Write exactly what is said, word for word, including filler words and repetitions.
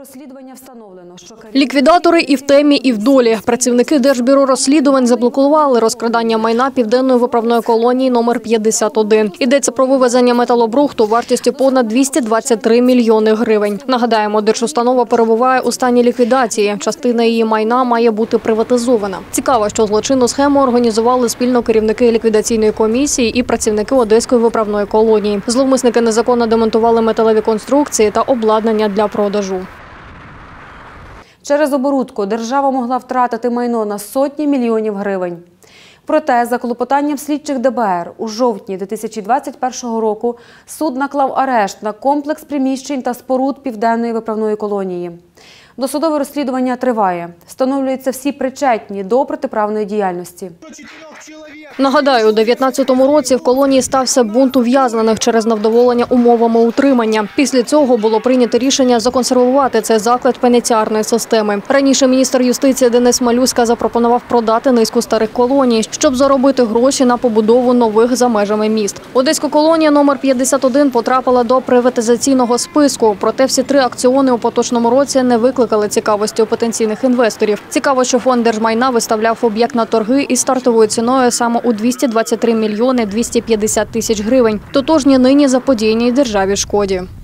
розслідування встановлено, що ліквідатори і в темі, і в долі. Працівники Держбюро розслідувань заблокували розкрадання майна Південної виправної колонії номер п'ятдесят один. Йдеться про вивезення металобрухту вартістю понад двісті двадцять три мільйони гривень. Нагадаємо, держустанова перебуває у стані ліквідації. Частина її майна має бути приватизована. Цікаво, що злочинну схему організували спільно керівники ліквідаційної комісії і працівники Одеської виправної колонії. Зловмисники незаконно демонтували металеві конструкції та обладнання для продажу. Через оборудку держава могла втратити майно на сотні мільйонів гривень. Проте, за клопотанням слідчих Де Бе Ер, у жовтні дві тисячі двадцять першого року суд наклав арешт на комплекс приміщень та споруд Південної виправної колонії. Досудове розслідування триває. Встановлюються всі причетні до протиправної діяльності. Нагадаю, у дев'ятнадцятому році в колонії стався бунт ув'язнених через невдоволення умовами утримання. Після цього було прийнято рішення законсервувати цей заклад пенітенціарної системи. Раніше міністр юстиції Денис Малюська запропонував продати низку старих колоній, щоб заробити гроші на побудову нових за межами міст. Одеська колонія номер п'ятдесят один потрапила до приватизаційного списку, проте всі три акціони у поточному році не викликали цікавості у потенційних інвесторів. Цікаво, що фонд держмайна виставляв об'єкт на торги із стартовою ціною саме у двісті двадцять три мільйони двісті п'ятдесят тисяч гривень, тотожні нині заподіяній державі шкоді.